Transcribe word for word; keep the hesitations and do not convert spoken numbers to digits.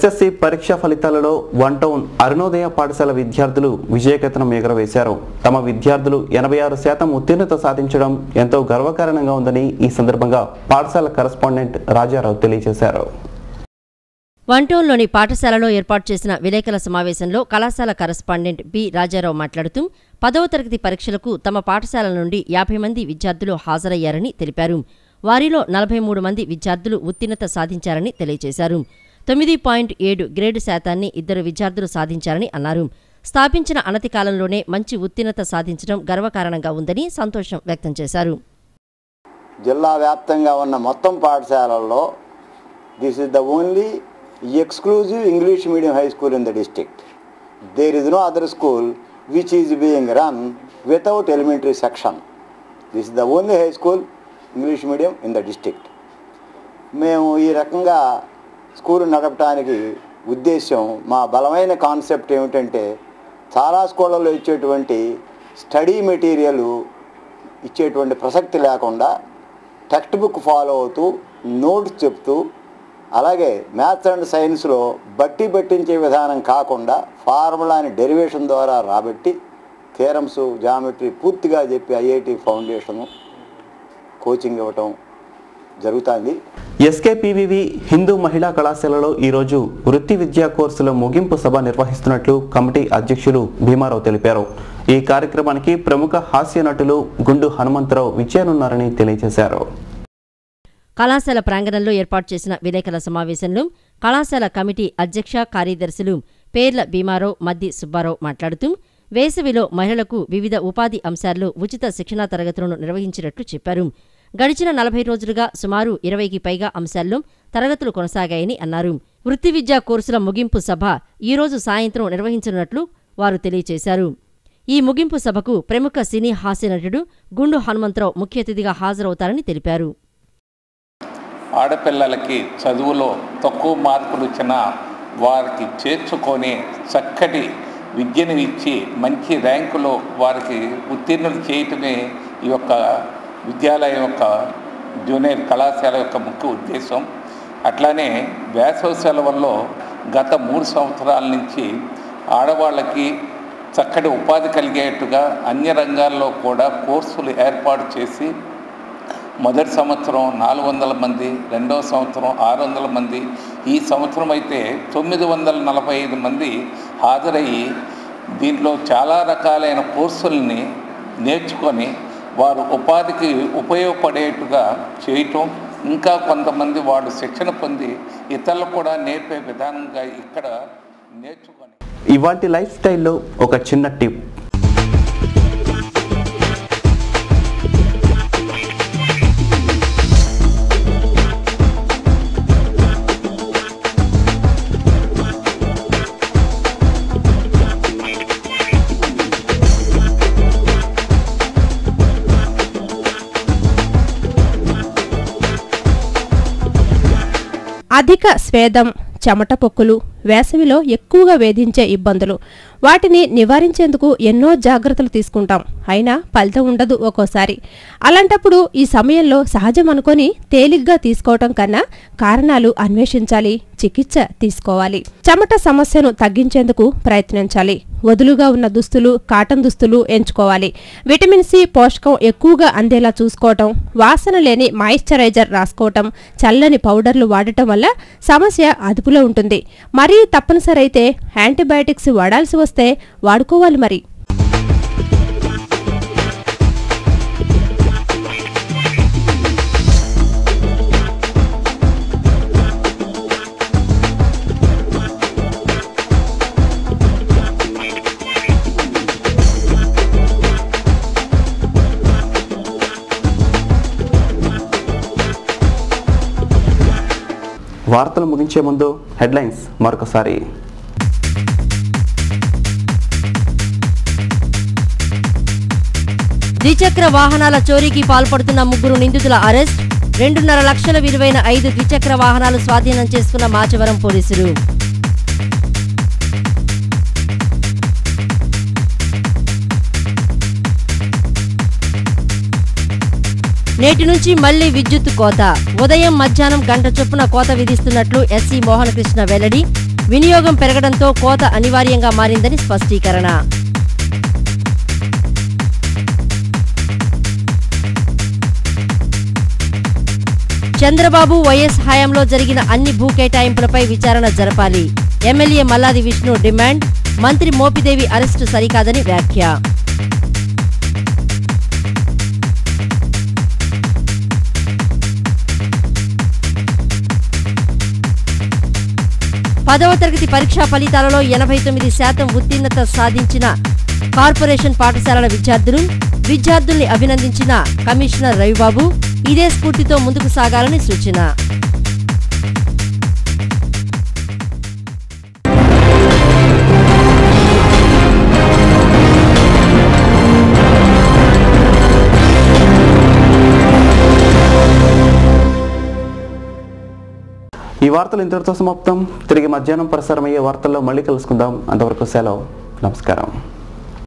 SSC పరీక్ష ఫలితాలలో one town Arunodaya పాఠశాల విద్యార్థులు విజయకేతనం ఎగురవేశారు. తమ విద్యార్థులు ఎనభై ఆరు శాతం ఉత్తీర్ణత సాధించడం ఎంతో గర్వకారణంగా ఉందని ఈ సందర్భంగా పాఠశాల కరెస్పాండెంట్ రాజారావు తెలియజేశారు. వన్ టౌన్లోని పాఠశాలలో ఏర్పాటు చేసిన విలేకరుల సమావేశంలో కళాశాల కరెస్పాండెంట్ బి రాజారావు మాట్లాడుతూ పదవ తరగతి పరీక్షలకు తమ పాఠశాల నుండి యాభై మంది విద్యార్థులు హాజరయ్యారని తెలిపారు. వారిలో నలభై మూడు మంది విద్యార్థులు ఉత్తీర్ణత సాధించారని తెలియజేశారు. తొమ్మిది పాయింట్ ఏడు గ్రేడ్ శాతాన్ని ఇద్దరు విద్యార్థులు సాధించారని అన్నారు. స్థాపించిన అనతి కాలంలోనే మంచి ఉత్తీర్ణత సాధించడం గర్వకారణంగా ఉందని సంతోషం వ్యక్తం చేశారు. జిల్లా వ్యాప్తంగా ఉన్న మొత్తం పాఠశాలల్లో this is the only exclusive English medium high school in the district. There is no other school which is being run without elementary section. This is the only high school English medium in the district. మేము ఈ రకంగా school నడపడానికి ఉద్దేశం, మా బలమైన concept ఏమిటంటే చాలా స్కూళ్ళల్లో ఇచ్చేటువంటి స్టడీ మెటీరియల్ ఇచ్చేటువంటి ప్రసక్తి లేకుండా టెక్స్ట్ బుక్ ఫాలో అవుతూ నోట్స్ చెప్తూ, అలాగే మ్యాథ్స్ అండ్ సైన్స్లో బట్టి పట్టించే విధానం కాకుండా ఫార్ములాని డెరివేషన్ ద్వారా రాబట్టి థియరమ్స్, జామెట్రీ పూర్తిగా చెప్పి ఐఐటి ఫౌండేషను కోచింగ్ ఇవ్వటం జరుగుతుంది. ఎస్కేపీవీవి హిందూ మహిళా కళాశాలలో ఈరోజు వృత్తి విద్యా కోర్సుల ముగింపు సభ నిర్వహిస్తున్నట్లు కమిటీ అధ్యక్షులు భీమారావు తెలిపారు. ఈ కార్యక్రమానికి ప్రముఖ హాస్య నటులు గుండు హనుమంతరావు విచ్చేయనున్నారని తెలియజేశారు. కళాశాల ప్రాంగణంలో ఏర్పాటు చేసిన విలేకరుల సమావేశంలో కళాశాల కమిటీ అధ్యక్ష కార్యదర్శులు పేర్ల భీమారావు, మద్ది సుబ్బారావు మాట్లాడుతూ వేసవిలో మహిళలకు వివిధ ఉపాధి అంశాల్లో ఉచిత శిక్షణా తరగతులను నిర్వహించినట్లు చెప్పారు. గడిచిన నలభై రోజులుగా సుమారు ఇరవైకి పైగా అంశాల్లో తరగతులు కొనసాగాయని అన్నారు. వృత్తి విద్యా కోర్సుల ముగింపు సభ ఈరోజు సాయంత్రం నిర్వహించనున్నట్లు వారు తెలియజేశారు. ఈ ముగింపు సభకు ప్రముఖ సినీ హాస్య నటుడు గుండు హనుమంతరావు ముఖ్య అతిథిగా హాజరవుతారని తెలిపారు. ఆడపిల్లలకి చదువులో తక్కువ మార్కులు వచ్చినా వారికి చేర్చుకొని చక్కటి విద్యను ఇచ్చి మంచి ర్యాంకులో వారికి ఉత్తీర్ణులు చేయటమే ఈ యొక్క విద్యాలయం యొక్క జూనియర్ కళాశాల యొక్క ముఖ్య ఉద్దేశం. అట్లానే వేసవి సెలవుల్లో గత మూడు సంవత్సరాల నుంచి ఆడవాళ్ళకి చక్కటి ఉపాధి కలిగేట్టుగా అన్ని రంగాల్లో కూడా కోర్సులు ఏర్పాటు చేసి మొదటి సంవత్సరం నాలుగు వందల మంది, రెండవ సంవత్సరం ఆరు వందల మంది, ఈ సంవత్సరం అయితే తొమ్మిది వందల నలభై ఐదు మంది హాజరయ్యి దీంట్లో చాలా రకాలైన కోర్సుల్ని నేర్చుకొని వారు ఉపాధికి ఉపయోగపడేట్టుగా చేయటం, ఇంకా కొంతమంది వాడు శిక్షణ పొంది ఇతరులు కూడా నేర్పే విధానంగా ఇక్కడ నేర్చుకొని. ఇవాల్టి లైఫ్ స్టైల్లో ఒక చిన్న టిప్. అధిక స్వేదం, చెమట పొక్కులు వేసవిలో ఎక్కువగా వేధించే ఇబ్బందులు. వాటిని నివారించేందుకు ఎన్నో జాగ్రత్తలు తీసుకుంటాం, అయినా ఫలితం ఉండదు ఒక్కోసారి. అలాంటప్పుడు ఈ సమయంలో సహజం అనుకొని తేలిగ్గా తీసుకోవటం కన్నా కారణాలు అన్వేషించాలి, చికిత్స తీసుకోవాలి. చెమట సమస్యను తగ్గించేందుకు ప్రయత్నించాలి. వదులుగా ఉన్న దుస్తులు, కాటన్ దుస్తులు ఎంచుకోవాలి. విటమిన్ సి పోషకం ఎక్కువగా అందేలా చూసుకోవటం, వాసన లేని మాయిశ్చరైజర్ రాసుకోవటం, చల్లని పౌడర్లు వాడటం వల్ల సమస్య అదుపులో ఉంటుంది. మరీ తప్పనిసరి అయితే యాంటీబయాటిక్స్ వాడాల్సి వస్తే వాడుకోవాలి. మరి వార్తలు ముగించే ముందు హెడ్లైన్స్ మరొకసారి. ద్విచక్ర వాహనాల చోరీకి పాల్పడుతున్న ముగ్గురు నిందితుల అరెస్ట్. రెండున్నర లక్షల విలువైన ఐదు ద్విచక్ర వాహనాలు స్వాధీనం చేసుకున్న మాచవరం పోలీసులు. నేటి నుంచి మళ్లీ విద్యుత్ కోత. ఉదయం మధ్యాహ్నం గంట చొప్పున కోత విధిస్తున్నట్లు ఎస్సీ మోహనకృష్ణ వెల్లడి. వినియోగం పెరగడంతో కోత అనివార్యంగా మారిందని స్పష్టీకరణ. చంద్రబాబు వైఎస్ హయాంలో జరిగిన అన్ని భూ కేటాయింపులపై విచారణ జరపాలి. MLA Malladi Vishnu demand. మంత్రి మోపిదేవి అరెస్టు సరికాదని వ్యాఖ్య. పదవ తరగతి పరీక్షా ఫలితాలలో ఎనభై తొమ్మిది శాతం ఉత్తీర్ణత సాధించిన కార్పొరేషన్ పాఠశాలల విద్యార్థులు విద్యార్థుల్ని అభినందించిన కమిషనర్ రవిబాబు. ఇదే స్ఫూర్తితో ముందుకు సాగాలని సూచన. ఈ వార్తలు ఇంతటితో సమాప్తం. తిరిగి మధ్యాహ్నం ప్రసారమయ్యే వార్తల్లో మళ్ళీ కలుసుకుందాం. అంతవరకు సెలవు. నమస్కారం.